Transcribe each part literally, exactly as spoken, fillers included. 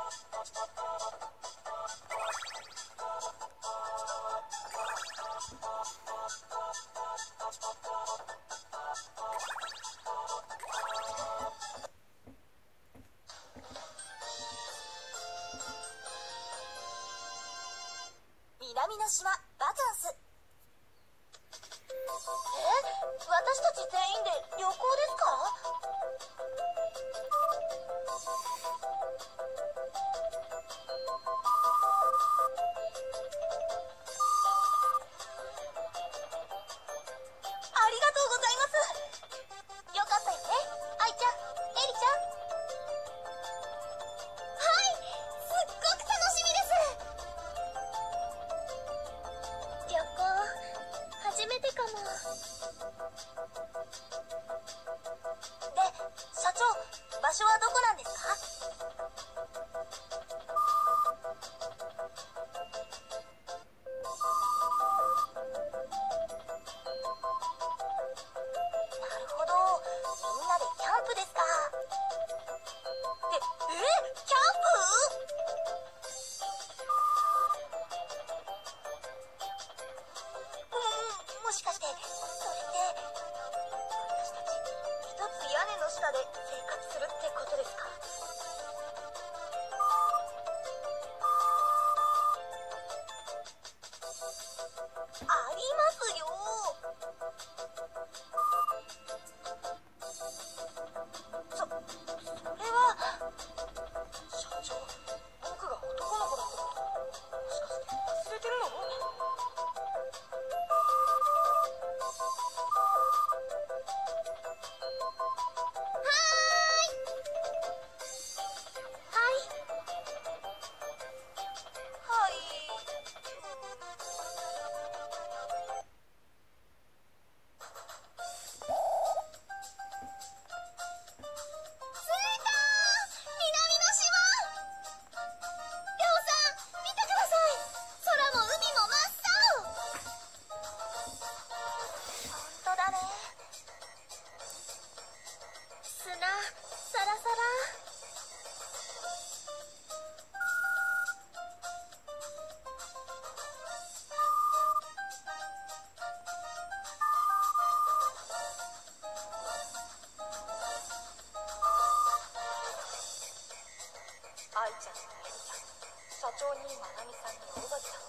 南の島バカンス。え、私たち全員で旅行ですか？ありがとうございます。よかったよね、愛ちゃん、エリちゃん。はい、すっごく楽しみです。旅行初めてかも。で、社長、場所はどこなんですか？なるほど、みんなでキャンプですか。え、え、キャンプ？もしかしてそれって私たち一つ屋根の下で生活するってことですか？ありますよ。そそれは社長、僕が男の子だってこともしかして忘れてるの？愛ちゃんとエリちゃん、社長にまなみさんに尾崎さん。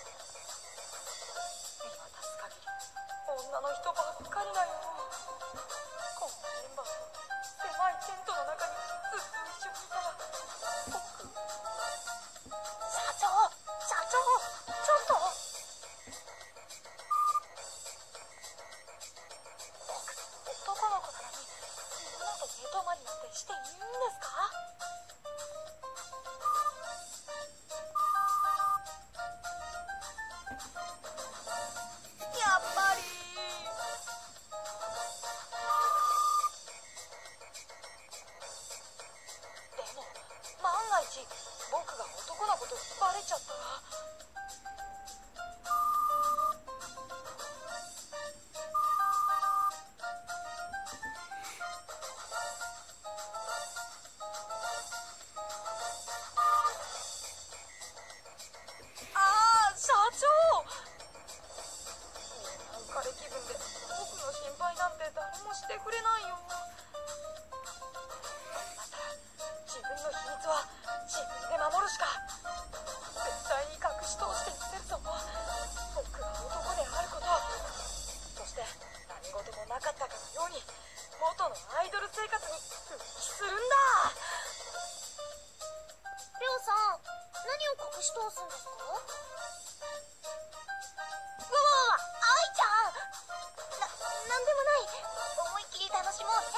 見渡す限り女の人ばっかりだよ。こんなメンバーと狭いテントの中にずっと一緒にいたら僕。社長社長、ちょっと。僕男の子なのにみんなと寝泊まりなんてしていいんですか？やっぱり。でも万が一僕が男の子とバレちゃったら。ああ、社長、浮かれ気分で僕の心配なんて誰もしてくれないよ。だったら自分の秘密は自分で守るしか。絶対に隠し通してみせるぞ。僕が男であること、そして何事もなかったかのように元のアイドル生活に復帰するんだ。レオさん、何を隠し通すんですか？うわわわ、愛ちゃん、な、なんでもない。思いっきり楽しもうね。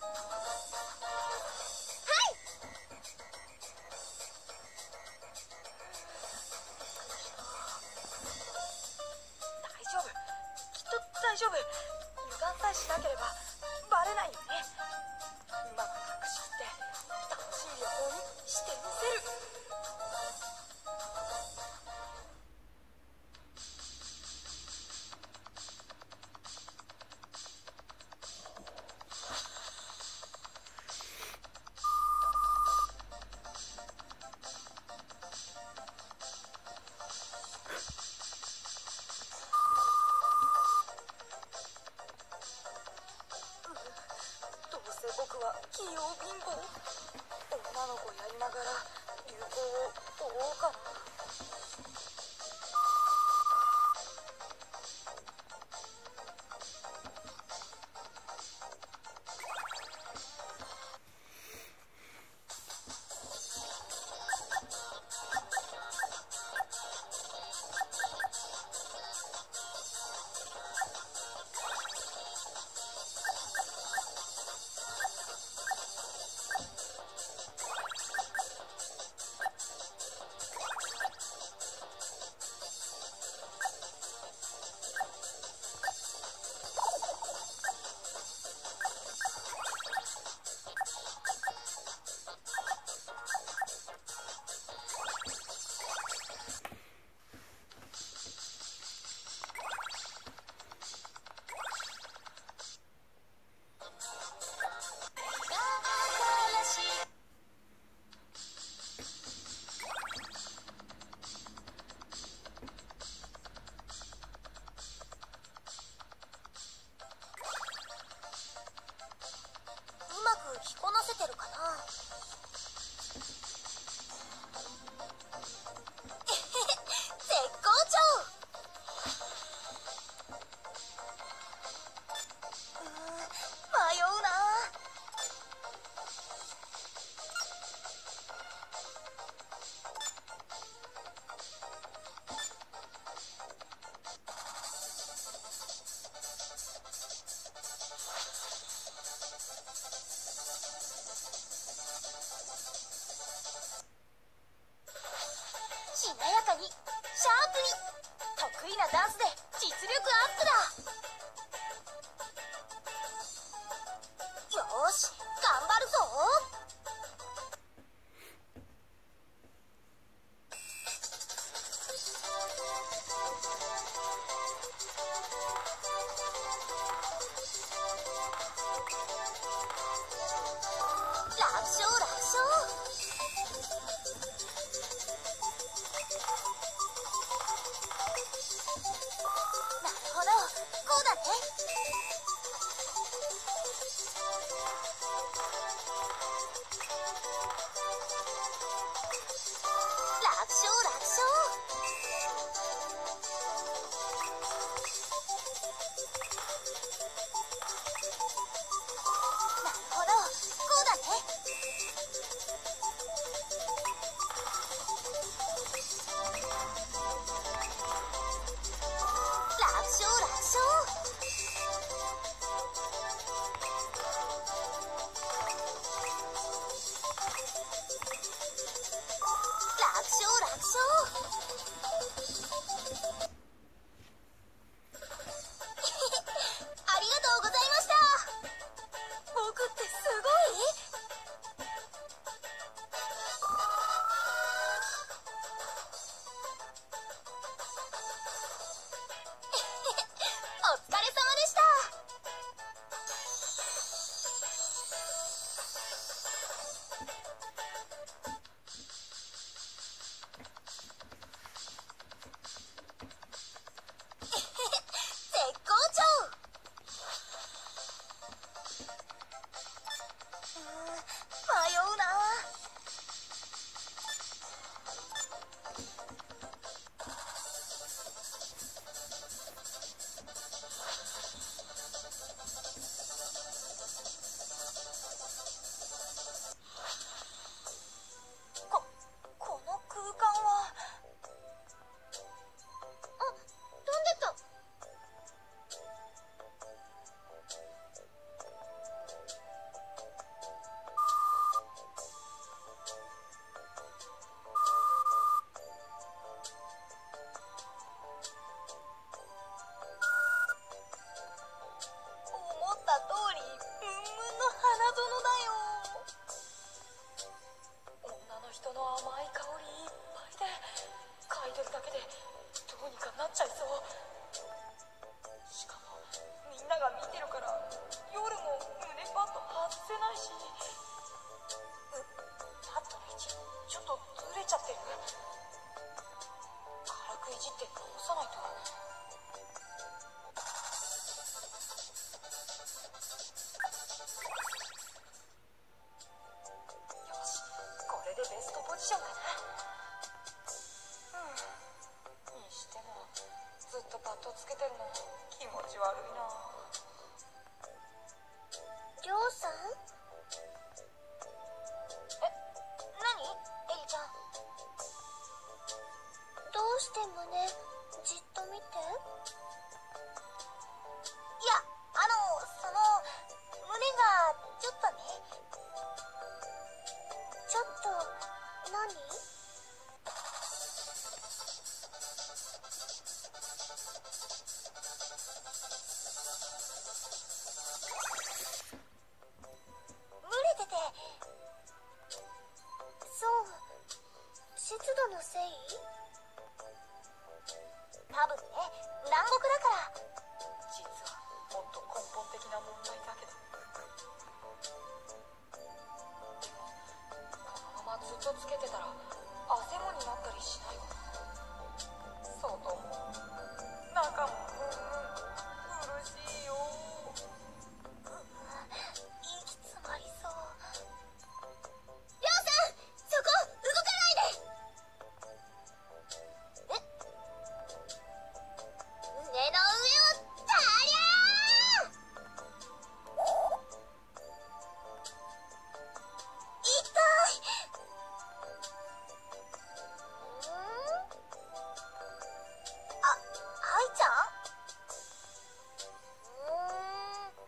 はい。大丈夫、きっと大丈夫。油断さえしなければバレないよね。うまく隠しきって楽しい旅行にしてみせる。 の子やりながら流行を追おうかな。 着こなせてるかな。絶好調。うーん、迷うな。しなやかにシャープに得意なダンスで実力アップだ。よーし、頑張るぞ。楽勝楽勝。なるほど、こうだね。楽勝楽勝。なるほど、こうだね。楽勝楽勝。楽勝楽勝。ありがとうございました。僕ってすごい？お疲れ様でした。絶好調。うーん、迷うな。こ、この空間は。あ、飛んでった。思った通り、ムンムンの花園だよ。女の人の甘い香りいっぱいで、嗅いでるだけでどうにかなっちゃいそう。しかもみんなが見てるから夜も胸パッド外せないし、うパッドの位置ちょっとずれちゃってる。軽くいじって直さないと。よし、 して胸じっと見て。いや、あのその胸がちょっとね。ちょっと何？蒸れてて。そう、湿度のせい？多分ね、南国だから。 実はもっと根本的な問題だけど。でもこのままずっとつけてたらあせもになったりしないかな。外も中もうんうん苦しいよ。 息詰まりそう。りょうさん、そこ動かないで。え、胸の上をたりゃー。痛い。んーあ、はいちゃん。うーんう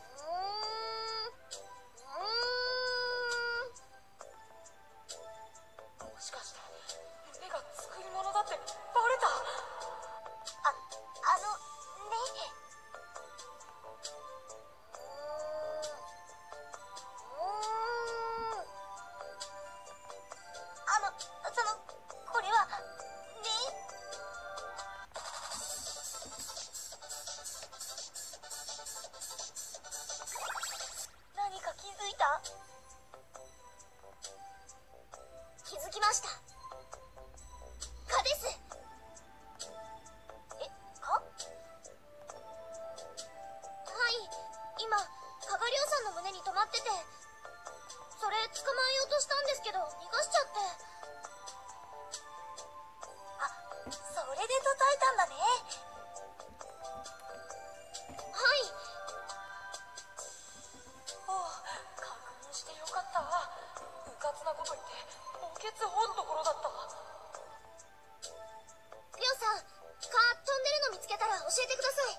ーんうーん。 もしかして胸が作り物だってバレた？ あ、あのね。うーん。うーん。あの、その、これは、ね。何か気づいた？気づきました。蚊です。え、蚊？はい、今蚊がりょうさんの胸に止まってて、それ捕まえようとしたんですけど逃がしちゃって。あ、それで叩いたんだね。はい。 ああ、確認してよかった。うかつなこと言って墓穴掘るところだった。 りょうさん、蚊飛んでるの見つけたら教えてください。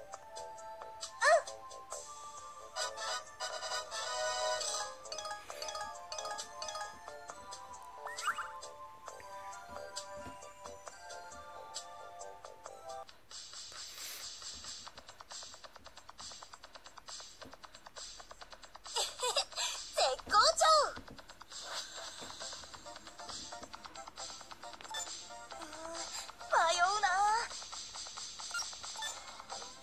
絶好調。うーん、迷うな。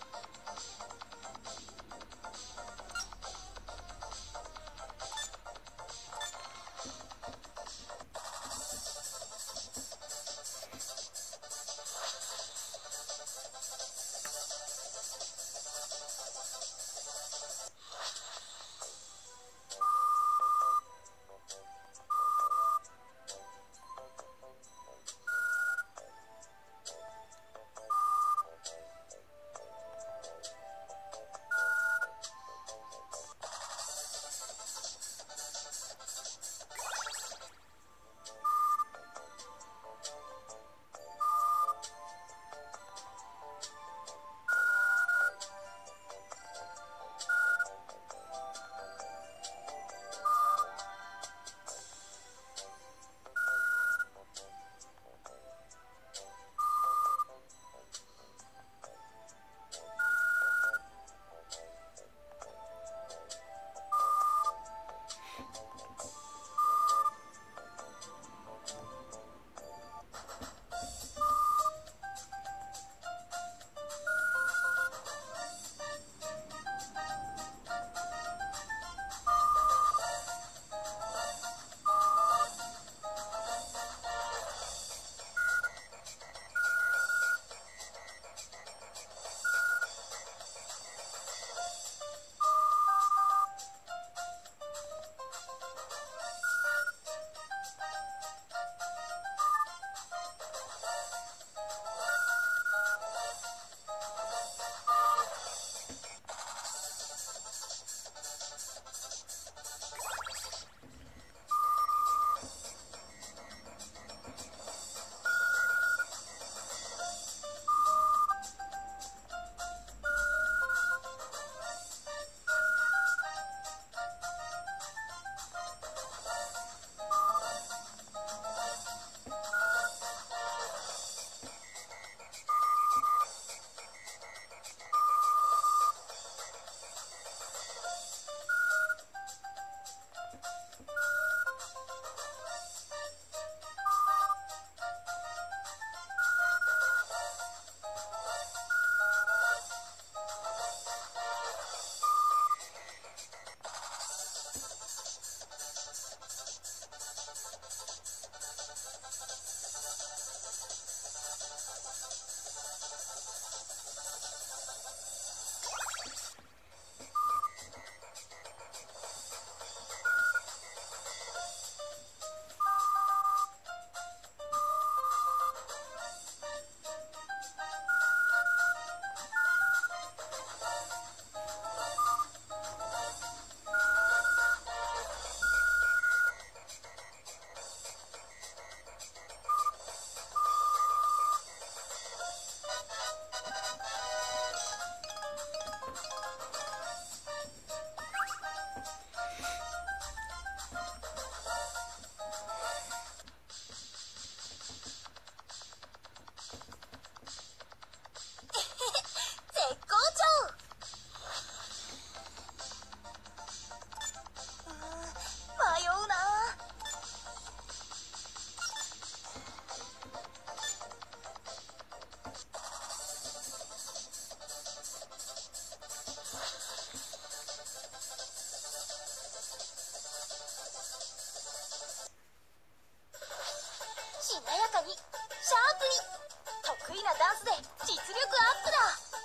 にシャープに得意なダンスで実力アップだ。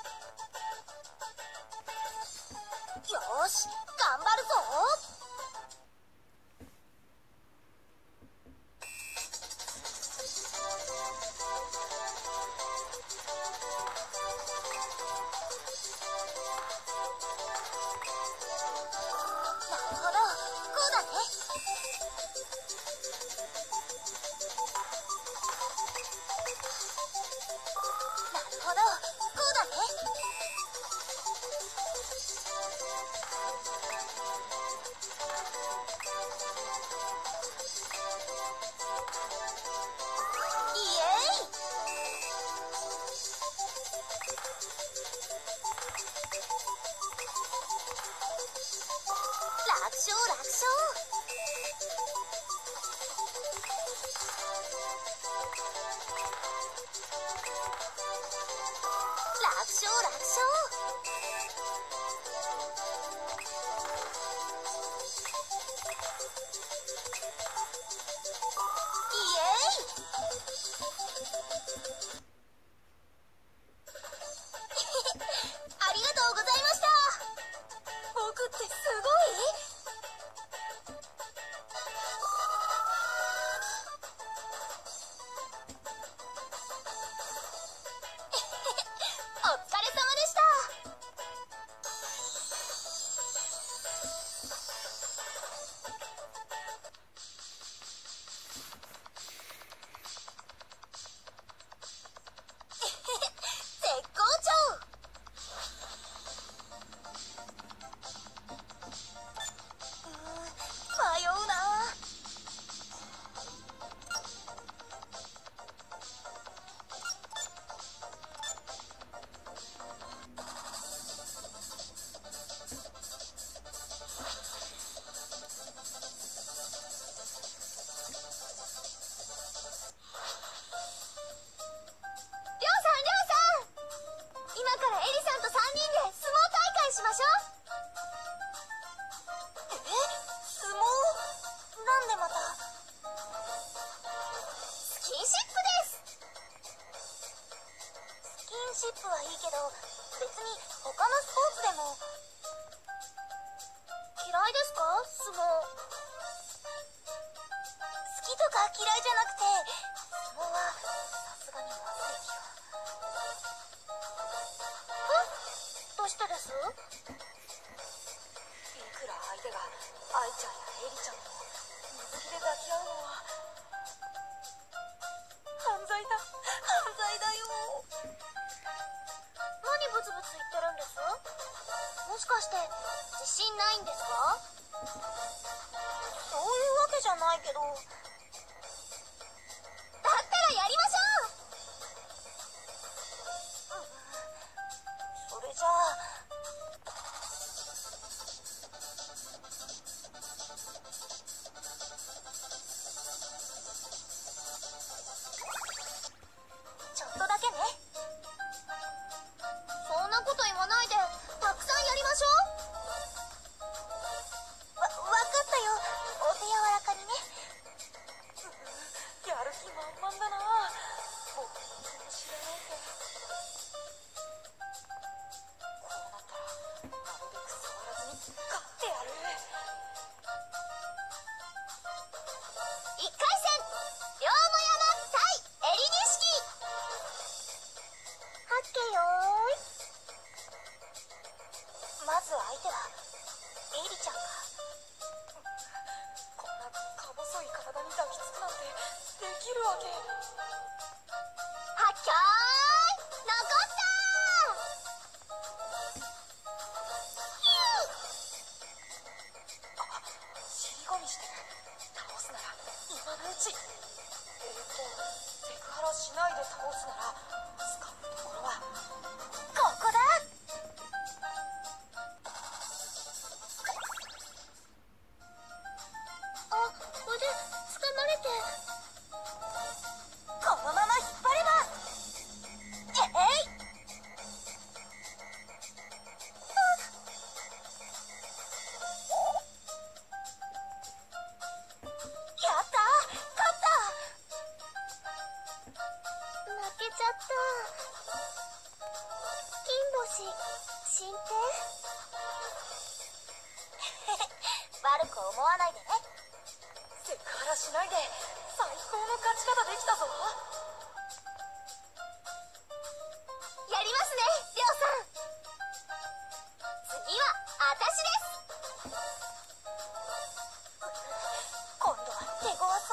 よーし頑張るぞ。なるほど、こうだね。なるほど、こうだね。イエーイ。楽勝楽勝。楽勝楽勝。イエーイ。ありがとうございました。僕ってすごい？お疲れ様でした。絶好調。うーん、迷うな。りょうさん、りょうさん、今からエリさんとさんにんで相撲大会しましょう。え、相撲？なんでまた？スキンシップです。スキンシップはいいけど、別に他のスポーツでも。嫌いですか？相撲。好きとか嫌いじゃなくて、相撲はさすがにまずい気が。え？どうしてです？ いくら相手が愛ちゃんやエリちゃんと水着で抱き合うのは犯罪だ、犯罪だよ。 何ブツブツ言ってるんです？もしかして自信ないんですか？ そういうわけじゃないけど。 だったらやりましょう。 それじゃあ。 ちょっとだけね。そんなこと言わないで、たくさんやりましょう。わ、わかったよ。お手柔らかにね。 やる気満々だな。僕も知らないけど、こうなったらなるべく触らずに勝ってやる。 いっかいせん、龍野山対エリ錦。はっけよーい。まず相手はエリちゃんか。 こんなか細い体に抱きつくなんてできるわけ。 はっきょーい、残ったー。ヒ尻込みして倒すなら今のうち。えーっとセクハラしないで倒すなら使うところはここだ。あ、腕掴まれて。 このまま引っ張れば。 えい。やったー、勝った。 ないでね。 セクハラしないで最高の勝ち方できたぞ。 やりますね、りょうさん。次は私です。 今度は手強そう。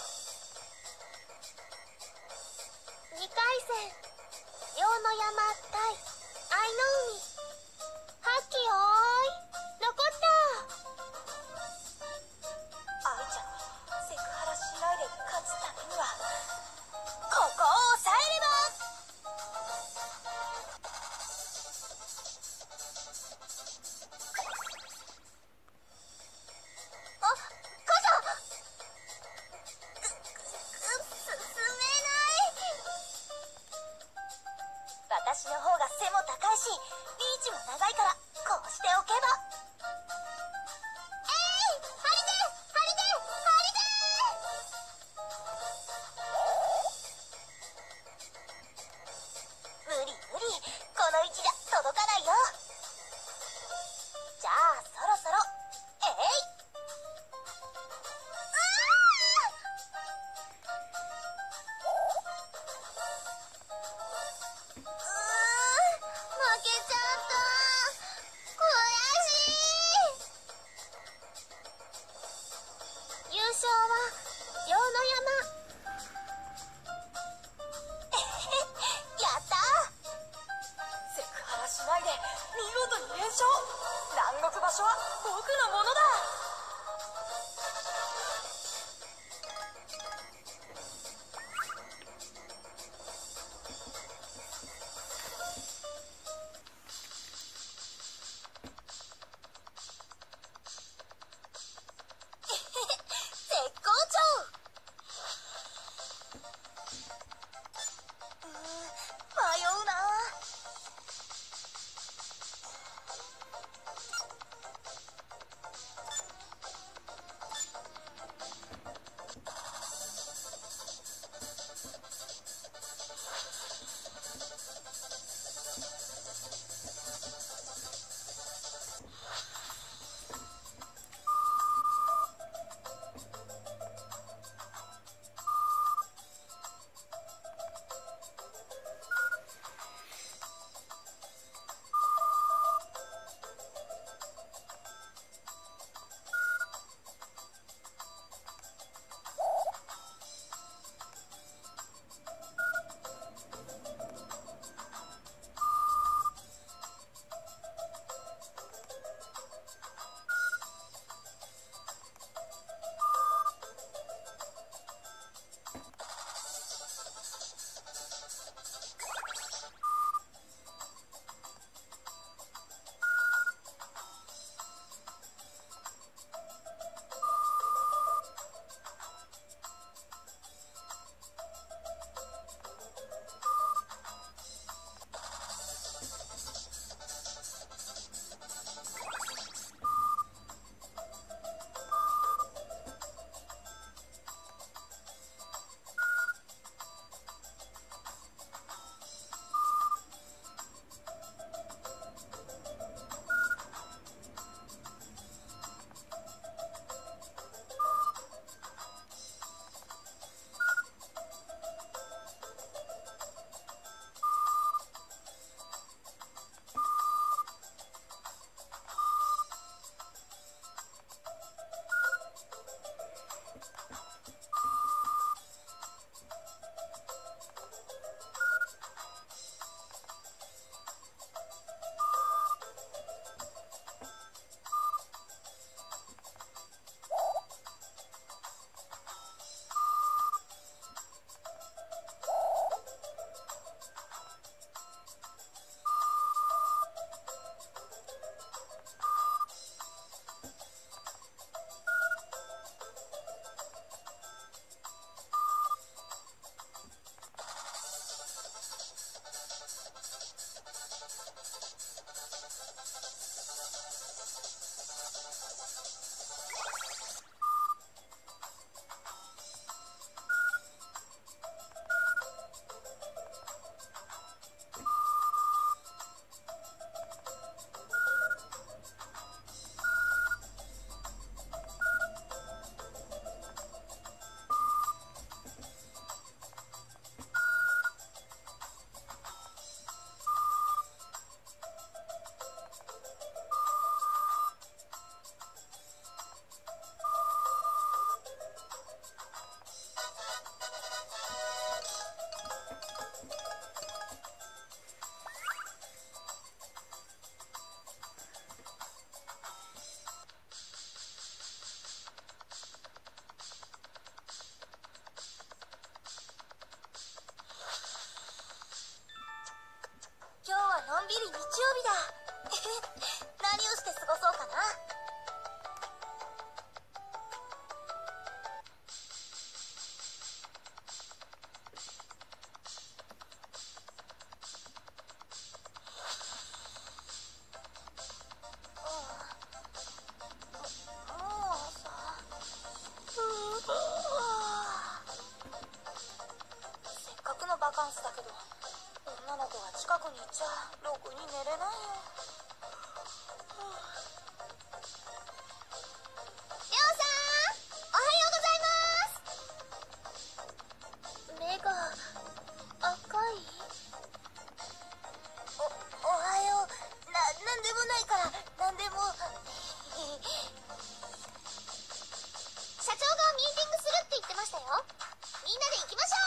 にかいせん、両の山対愛の海。ハッキーおーい、残った。 愛ちゃんにセクハラしないで勝つためにはここを抑えれば。 あ、傘。す、進めない。 私の方が背も高いしリーチも長いからこうしておけば。 えい、張り手張り手張り手。 無理無理、この位置じゃ届かないよ。じゃあそろそろえい。 うーん、負けちゃった。悔しい。優勝は両の山。 やったー。セクハラしないで見事に連勝。南国場所は僕のものだ。絶好調。うーん、迷うな。 だ。何をして過ごそうかな。バカンスだけど女の子が近くにいちゃろくに寝れないよ。りょうさん、おはようございます。目が赤い。おおはよう。ななんでもないからなんでも。社長がミーティングするって言ってましたよ。みんなで行きましょう。